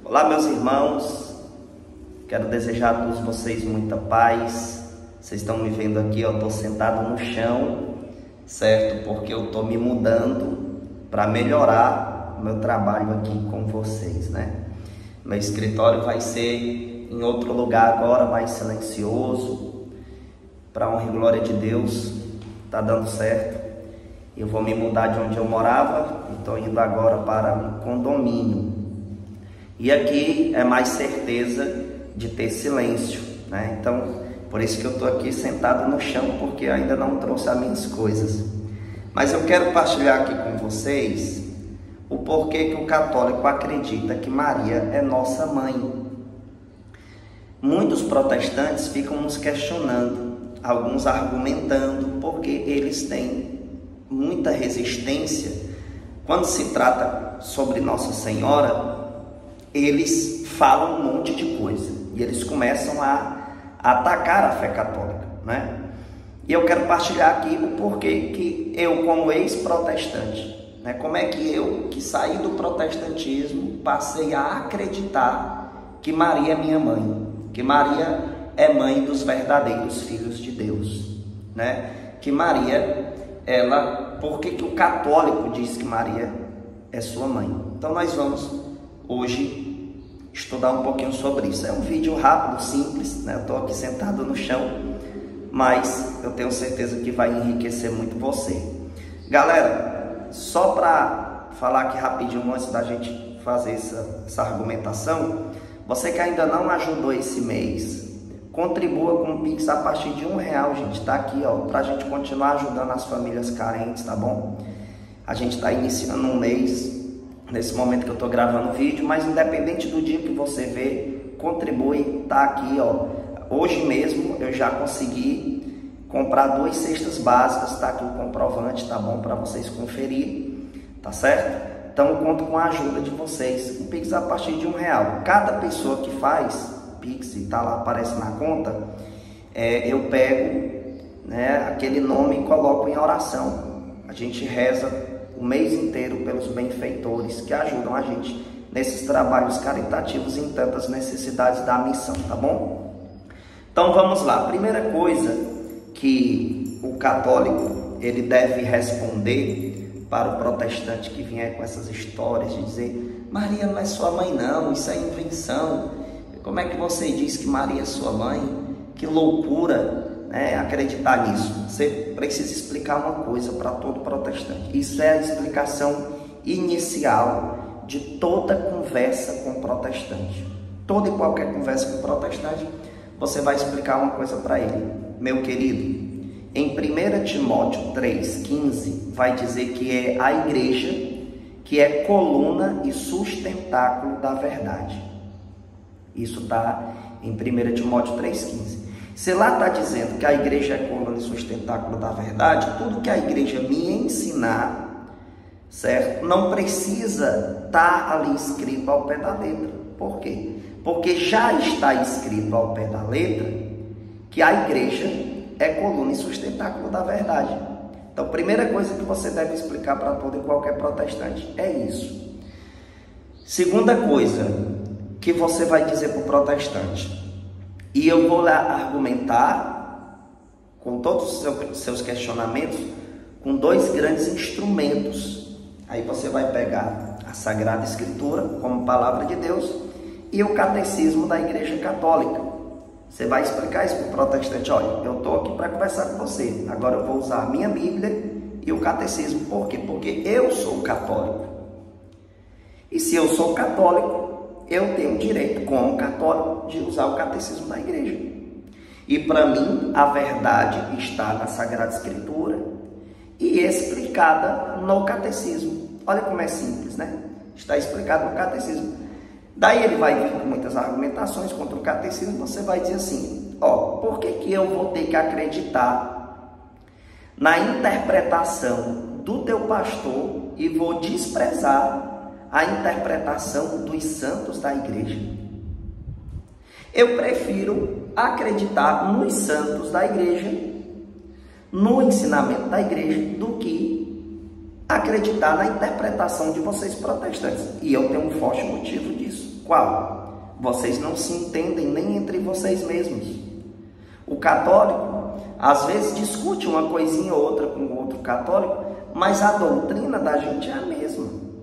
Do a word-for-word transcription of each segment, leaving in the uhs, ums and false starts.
Olá, meus irmãos, quero desejar a todos vocês muita paz. Vocês estão me vendo aqui, eu estou sentado no chão, certo? Porque eu estou me mudando para melhorar o meu trabalho aqui com vocês, né? Meu escritório vai ser em outro lugar agora, mais silencioso, para honra e glória de Deus. Tá dando certo. Eu vou me mudar de onde eu morava e estou indo agora para um condomínio. E aqui é mais certeza de ter silêncio, né? Então, por isso que eu estou aqui sentado no chão, porque ainda não trouxe as minhas coisas. Mas eu quero partilhar aqui com vocês o porquê que o católico acredita que Maria é nossa mãe. Muitos protestantes ficam nos questionando, alguns argumentando, porque eles têm muita resistência. Quando se trata sobre Nossa Senhora, eles falam um monte de coisa e eles começam a, a atacar a fé católica, né? E eu quero partilhar aqui o porquê que eu, como ex-protestante, né, como é que eu, que saí do protestantismo, passei a acreditar que Maria é minha mãe, que Maria é mãe dos verdadeiros filhos de Deus, né? Que Maria, ela, por que que o católico diz que Maria é sua mãe? Então nós vamos hoje estudar um pouquinho sobre isso. É um vídeo rápido, simples, né? Eu estou aqui sentado no chão, mas eu tenho certeza que vai enriquecer muito você. Galera, só para falar aqui rapidinho antes da gente fazer essa, essa argumentação, você que ainda não ajudou esse mês, contribua com o Pix a partir de um real, gente. Tá aqui, ó, para a gente continuar ajudando as famílias carentes, tá bom? A gente está iniciando um mês nesse momento que eu estou gravando o vídeo, mas independente do dia que você vê, contribui, tá aqui, ó. Hoje mesmo eu já consegui comprar duas cestas básicas, tá aqui o comprovante, tá bom? Para vocês conferirem, tá certo? Então eu conto com a ajuda de vocês. O Pix a partir de um real. Cada pessoa que faz Pix e tá lá, aparece na conta, é, eu pego, né, aquele nome e coloco em oração. A gente reza o mês inteiro pelos benfeitores que ajudam a gente nesses trabalhos caritativos e em tantas necessidades da missão, tá bom? Então vamos lá. Primeira coisa que o católico ele deve responder para o protestante que vier com essas histórias de dizer: Maria não é sua mãe não, isso é invenção. Como é que você diz que Maria é sua mãe? Que loucura, né, acreditar nisso. Você precisa explicar uma coisa para todo protestante. Isso é a explicação inicial de toda conversa com protestante. Toda e qualquer conversa com protestante, você vai explicar uma coisa para ele. Meu querido, em primeira Timóteo três, quinze, vai dizer que é a igreja que é coluna e sustentáculo da verdade. Isso está em primeira Timóteo três, quinze. Se lá está dizendo que a igreja é coluna e sustentáculo da verdade, tudo que a igreja me ensinar, certo? Não precisa estar ali escrito ao pé da letra. Por quê? Porque já está escrito ao pé da letra que a igreja é coluna e sustentáculo da verdade. Então, a primeira coisa que você deve explicar para todo e qualquer protestante é isso. Segunda coisa que você vai dizer para o protestante, e eu vou lá argumentar com todos os seus questionamentos com dois grandes instrumentos. Aí você vai pegar a Sagrada Escritura como palavra de Deus e o Catecismo da Igreja Católica. Você vai explicar isso para o protestante: olha, eu estou aqui para conversar com você, agora eu vou usar a minha Bíblia e o Catecismo. Por quê? Porque eu sou católico. E se eu sou católico, eu tenho o direito, como católico, de usar o catecismo da igreja. E para mim, a verdade está na Sagrada Escritura e explicada no catecismo. Olha como é simples, né? Está explicado no catecismo. Daí ele vai vir com muitas argumentações contra o catecismo. Você vai dizer assim: ó, por que que eu vou ter que acreditar na interpretação do teu pastor e vou desprezar a interpretação dos santos da igreja? Eu prefiro acreditar nos santos da igreja, no ensinamento da igreja, do que acreditar na interpretação de vocês protestantes. E eu tenho um forte motivo disso. Qual? Vocês não se entendem nem entre vocês mesmos. O católico, às vezes, discute uma coisinha ou outra com o outro católico, mas a doutrina da gente é a mesma.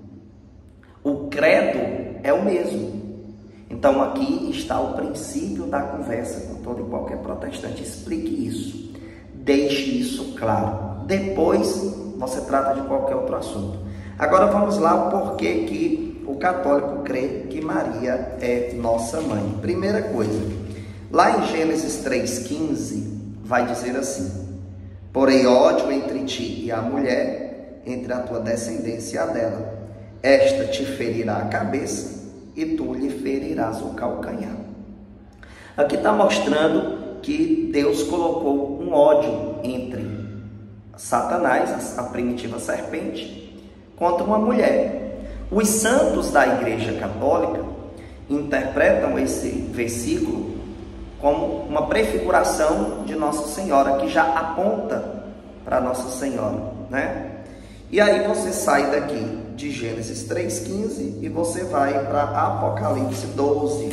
O credo é o mesmo. Então, aqui está o princípio da conversa com todo e qualquer protestante. Explique isso. Deixe isso claro. Depois, você trata de qualquer outro assunto. Agora, vamos lá o porquê que o católico crê que Maria é nossa mãe. Primeira coisa, lá em Gênesis três, quinze, vai dizer assim: porém ódio entre ti e a mulher, entre a tua descendência e a dela. Esta te ferirá a cabeça e tu lhe ferirás o calcanhar. Aqui está mostrando que Deus colocou um ódio entre Satanás, a primitiva serpente, contra uma mulher. Os santos da Igreja Católica interpretam esse versículo como uma prefiguração de Nossa Senhora, que já aponta para Nossa Senhora, né? E aí você sai daqui de Gênesis três, quinze e você vai para Apocalipse doze.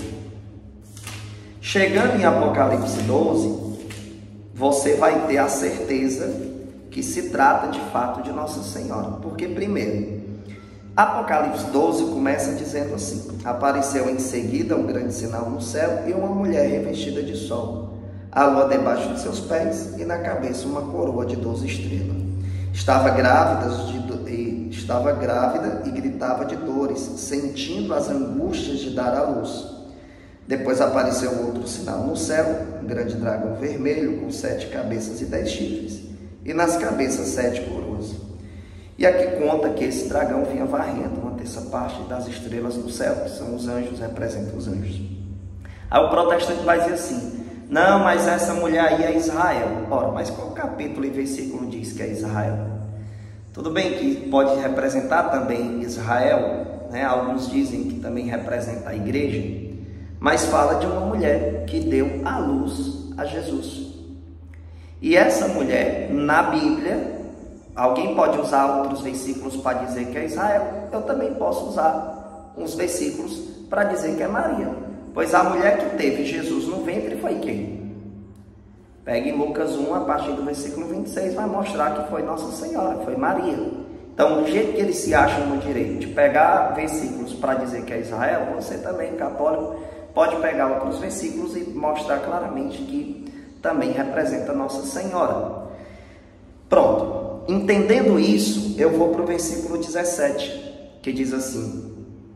Chegando em Apocalipse doze, você vai ter a certeza que se trata de fato de Nossa Senhora. Porque primeiro, Apocalipse doze começa dizendo assim: apareceu em seguida um grande sinal no céu e uma mulher revestida de sol, a lua debaixo de seus pés e na cabeça uma coroa de doze estrelas. Estava grávida, de, estava grávida e gritava de dores, sentindo as angústias de dar à luz. Depois apareceu outro sinal no céu, um grande dragão vermelho com sete cabeças e dez chifres, e nas cabeças sete coroas. E aqui conta que esse dragão vinha varrendo uma terça parte das estrelas do céu, que são os anjos, representam os anjos. Aí o protestante vai dizer assim: não, mas essa mulher aí é Israel. Ora, mas qual capítulo e versículo diz que é Israel? Tudo bem que pode representar também Israel, né? Alguns dizem que também representa a igreja, mas fala de uma mulher que deu à luz a Jesus. E essa mulher, na Bíblia, alguém pode usar outros versículos para dizer que é Israel, eu também posso usar uns versículos para dizer que é Maria. Pois a mulher que teve Jesus no ventre foi quem? Pega em Lucas um, a partir do versículo vinte e seis, vai mostrar que foi Nossa Senhora, foi Maria. Então, do jeito que eles se acham no direito de pegar versículos para dizer que é Israel, você também, católico, pode pegar outros versículos e mostrar claramente que também representa Nossa Senhora. Pronto. Entendendo isso, eu vou para o versículo dezessete, que diz assim: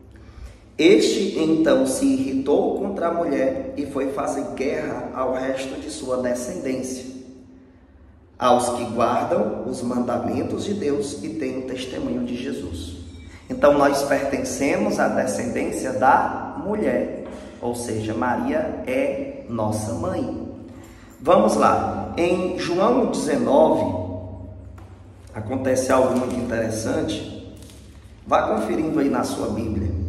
este então se irritou contra a mulher e foi fazer guerra ao resto de sua descendência, aos que guardam os mandamentos de Deus e têm o testemunho de Jesus. Então nós pertencemos à descendência da mulher, ou seja, Maria é nossa mãe. Vamos lá, em João dezenove, acontece algo muito interessante. Vá conferindo aí na sua Bíblia.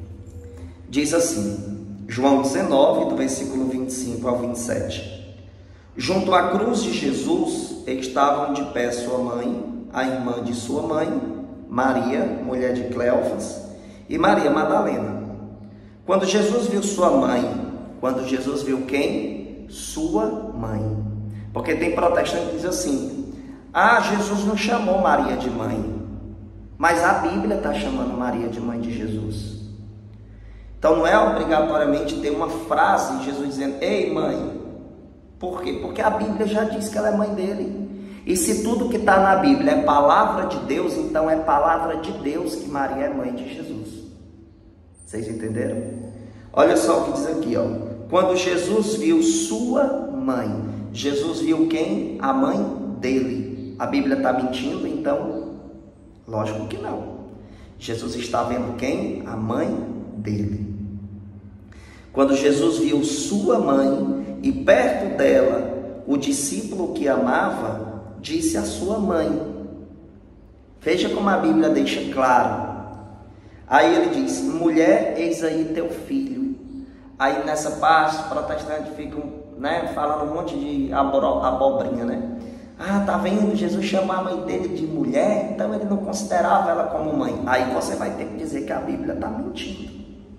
Diz assim, João dezenove, do versículo vinte e cinco ao vinte e sete. Junto à cruz de Jesus estavam de pé sua mãe, a irmã de sua mãe, Maria, mulher de Cleofas, e Maria Madalena. Quando Jesus viu sua mãe, quando Jesus viu quem? Sua mãe. Porque tem protestante que diz assim: ah, Jesus não chamou Maria de mãe, mas a Bíblia está chamando Maria de mãe de Jesus. Então não é obrigatoriamente ter uma frase de Jesus dizendo: ei mãe. Por quê? Porque a Bíblia já diz que ela é mãe dele. E se tudo que está na Bíblia é palavra de Deus, então é palavra de Deus que Maria é mãe de Jesus. Vocês entenderam? Olha só o que diz aqui, ó. Quando Jesus viu sua mãe, Jesus viu quem? A mãe dele. A Bíblia está mentindo? Então, lógico que não. Jesus está vendo quem? A mãe dele. Quando Jesus viu sua mãe e perto dela o discípulo que amava, disse à sua mãe. Veja como a Bíblia deixa claro. Aí ele diz: mulher, eis aí teu filho. Aí nessa parte os protestantes ficam, né, falando um monte de abobrinha, né? Ah, tá vendo? Jesus chamou a mãe dele de mulher, então ele não considerava ela como mãe. Aí você vai ter que dizer que a Bíblia está mentindo.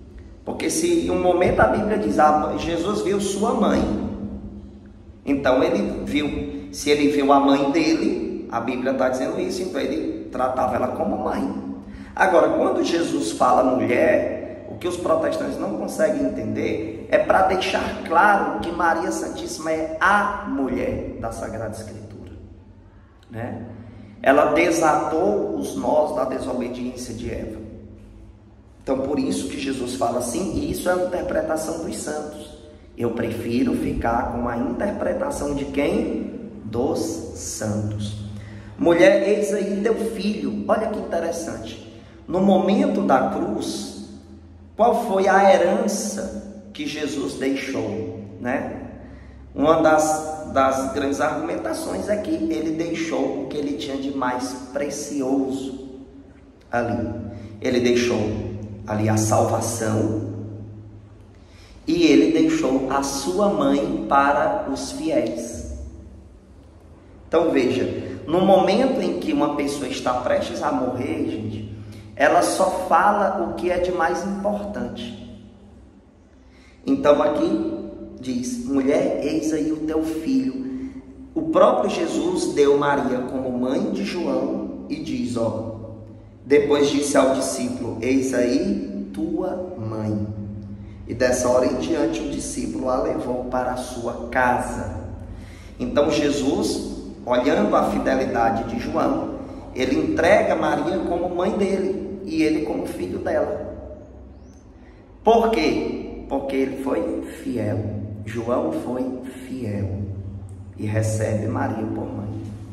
Porque se em um momento a Bíblia diz, ah, Jesus viu sua mãe, então ele viu, se ele viu a mãe dele, a Bíblia está dizendo isso, então ele tratava ela como mãe. Agora, quando Jesus fala mulher, o que os protestantes não conseguem entender é para deixar claro que Maria Santíssima é a mulher da Sagrada Escritura, né? Ela desatou os nós da desobediência de Eva. Então, por isso que Jesus fala assim, e isso é a interpretação dos santos. Eu prefiro ficar com a interpretação de quem? Dos santos. Mulher, eis aí teu filho. Olha que interessante. No momento da cruz, qual foi a herança que Jesus deixou, né? Uma das, das grandes argumentações é que ele deixou o que ele tinha de mais precioso ali. Ele deixou ali a salvação e ele deixou a sua mãe para os fiéis. Então veja, no momento em que uma pessoa está prestes a morrer, gente, ela só fala o que é de mais importante. Então aqui diz, mulher, eis aí o teu filho. O próprio Jesus deu Maria como mãe de João e diz, ó, depois disse ao discípulo, eis aí tua mãe. E dessa hora em diante o discípulo a levou para a sua casa. Então Jesus, olhando a fidelidade de João, ele entrega Maria como mãe dele e ele como filho dela. Por quê? Porque ele foi fiel. João foi fiel e recebe Maria por mãe.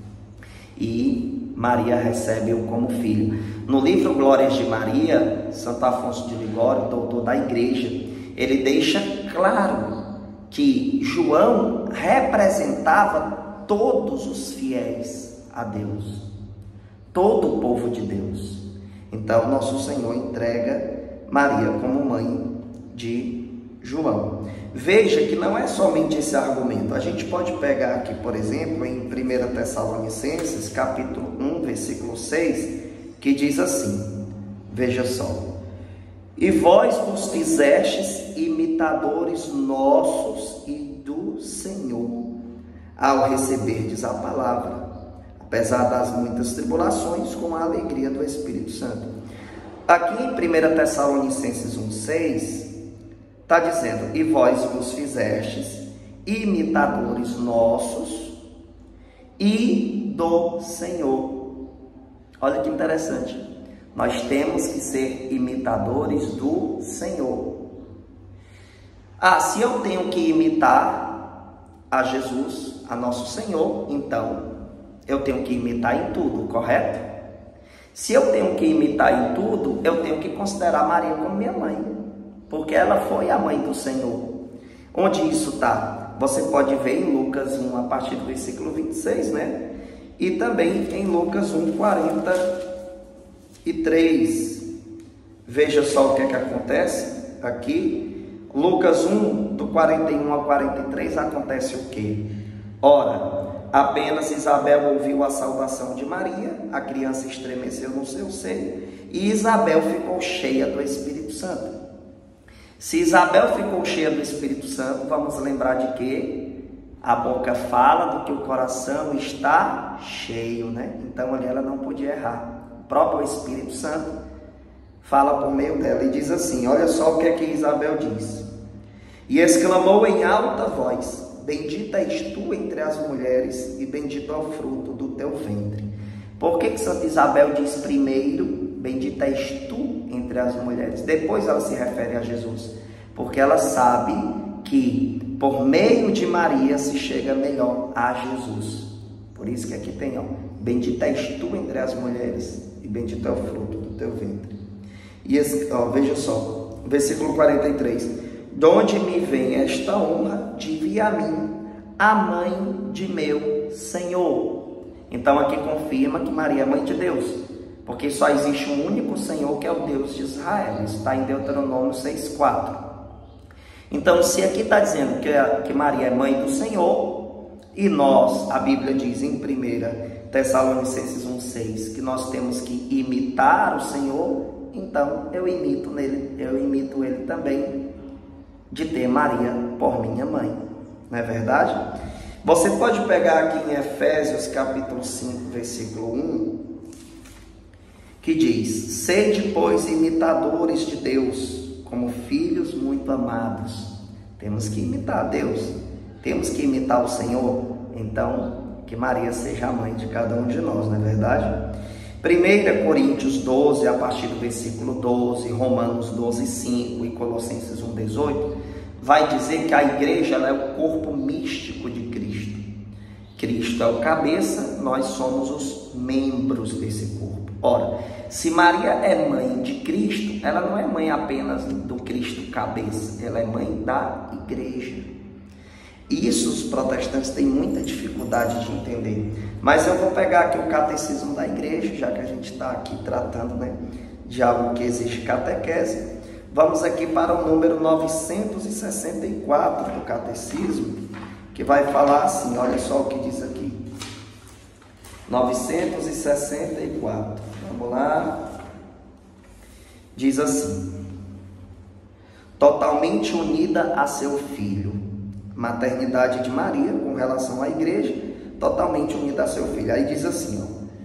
E Maria recebe-o como filho. No livro Glórias de Maria, Santo Afonso de Ligório, doutor da igreja, ele deixa claro que João representava todos os fiéis a Deus, todo o povo de Deus. Então, nosso Senhor entrega Maria como mãe de João. Veja que não é somente esse argumento. A gente pode pegar aqui, por exemplo, em primeira Tessalonicenses, capítulo um, versículo seis, que diz assim, veja só, e vós vos fizestes imitadores nossos e do Senhor, ao receberdes a palavra, apesar das muitas tribulações, com a alegria do Espírito Santo. Aqui em primeira Tessalonicenses um, seis, está dizendo, e vós vos fizestes imitadores nossos e do Senhor. Olha que interessante. Nós temos que ser imitadores do Senhor. Ah, se eu tenho que imitar a Jesus, a nosso Senhor, então eu tenho que imitar em tudo, correto? Se eu tenho que imitar em tudo, eu tenho que considerar Maria como minha mãe, porque ela foi a mãe do Senhor. Onde isso está? Você pode ver em Lucas um, a partir do versículo vinte e seis, né? E também em Lucas um, quarenta e três. Veja só o que é que acontece aqui. Lucas um, do quarenta e um ao quarenta e três, acontece o quê? Ora, apenas Isabel ouviu a saudação de Maria, a criança estremeceu no seu seio, e Isabel ficou cheia do Espírito Santo. Se Isabel ficou cheia do Espírito Santo, vamos lembrar de que a boca fala do que o coração está cheio, né? Então ali ela não podia errar. O próprio Espírito Santo fala por meio dela e diz assim, olha só o que é que Isabel diz. E exclamou em alta voz, bendita és tu entre as mulheres e bendito é o fruto do teu ventre. Por que que Santa Isabel diz primeiro, bendita és tu entre as mulheres? Depois ela se refere a Jesus, porque ela sabe que por meio de Maria se chega melhor a Jesus. Por isso que aqui tem, ó, bendita és tu entre as mulheres e bendito é o fruto do teu ventre. E esse, ó, veja só, versículo quarenta e três. De onde me vem esta honra de vir a mim, a mãe de meu Senhor? Então aqui confirma que Maria é mãe de Deus, porque só existe um único Senhor, que é o Deus de Israel. Isso está em Deuteronômio seis, quatro. Então, se aqui está dizendo que, que Maria é mãe do Senhor, e nós, a Bíblia diz em primeira Tessalonicenses um, seis, que nós temos que imitar o Senhor, então eu imito nele, eu imito ele também de ter Maria por minha mãe. Não é verdade? Você pode pegar aqui em Efésios capítulo cinco, versículo um, que diz: sede, pois, imitadores de Deus, como filhos muito amados. Temos que imitar Deus, temos que imitar o Senhor. Então, que Maria seja a mãe de cada um de nós, não é verdade? primeira Coríntios doze, a partir do versículo doze, Romanos doze, cinco e Colossenses um, dezoito, vai dizer que a igreja ela é o corpo místico de Cristo. Cristo é o cabeça, nós somos os membros desse corpo. Ora, se Maria é mãe de Cristo, ela não é mãe apenas do Cristo cabeça, ela é mãe da igreja. Isso os protestantes têm muita dificuldade de entender. Mas eu vou pegar aqui o catecismo da igreja, já que a gente está aqui tratando, né, de algo que exige catequese. Vamos aqui para o número novecentos e sessenta e quatro do catecismo, que vai falar assim, olha só o que diz aqui. novecentos e sessenta e quatro, vamos lá. Diz assim: totalmente unida a seu filho. Maternidade de Maria com relação à igreja, totalmente unida a seu filho. Aí diz assim,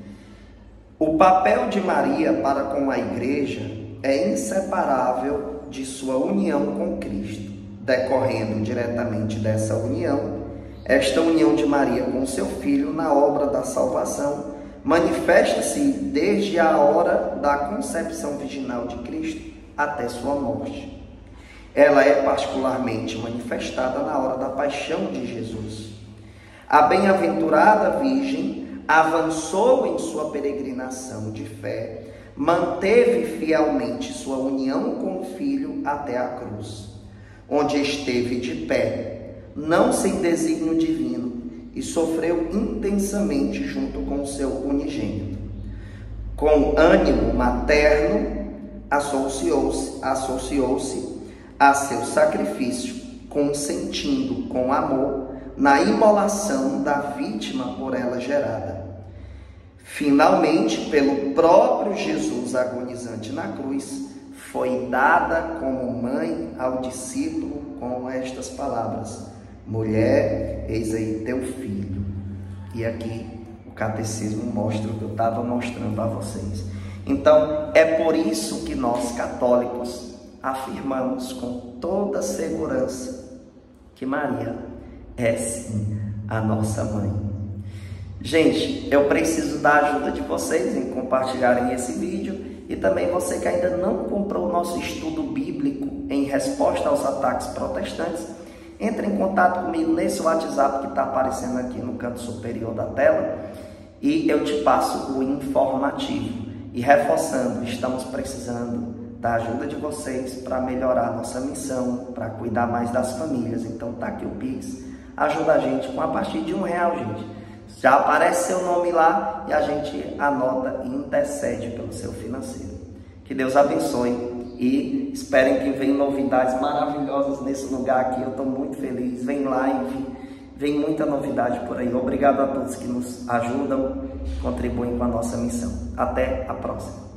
ó, o papel de Maria para com a igreja é inseparável de sua união com Cristo. Decorrendo diretamente dessa união, esta união de Maria com seu filho na obra da salvação manifesta-se desde a hora da concepção virginal de Cristo até sua morte. Ela é particularmente manifestada na hora da paixão de Jesus. A bem-aventurada Virgem avançou em sua peregrinação de fé, manteve fielmente sua união com o Filho até a cruz, onde esteve de pé, não sem desígnio divino, e sofreu intensamente junto com o seu unigênito. Com ânimo materno, associou-se, associou-se a seu sacrifício, consentindo com amor na imolação da vítima por ela gerada. Finalmente, pelo próprio Jesus agonizante na cruz, foi dada como mãe ao discípulo com estas palavras: mulher, eis aí teu filho. E aqui o catecismo mostra o que eu estava mostrando a vocês. Então, é por isso que nós católicos afirmamos com toda segurança que Maria é sim a nossa mãe. Gente, eu preciso da ajuda de vocês em compartilharem esse vídeo, e também você que ainda não comprou o nosso estudo bíblico em resposta aos ataques protestantes, entre em contato comigo nesse WhatsApp que está aparecendo aqui no canto superior da tela e eu te passo o informativo. E reforçando, estamos precisando da ajuda de vocês para melhorar a nossa missão, para cuidar mais das famílias. Então tá aqui o Pix, ajuda a gente com a partir de um real, gente. Já aparece seu nome lá e a gente anota e intercede pelo seu financeiro. Que Deus abençoe e esperem que venham novidades maravilhosas nesse lugar aqui. Eu estou muito feliz, vem live, vem muita novidade por aí. Obrigado a todos que nos ajudam, contribuem com a nossa missão. Até a próxima.